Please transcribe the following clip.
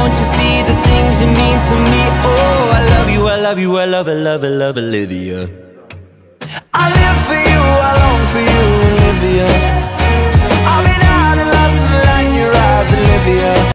Don't you see the things you mean to me? Oh, I love you, I love you, I love, I love, I love Olivia.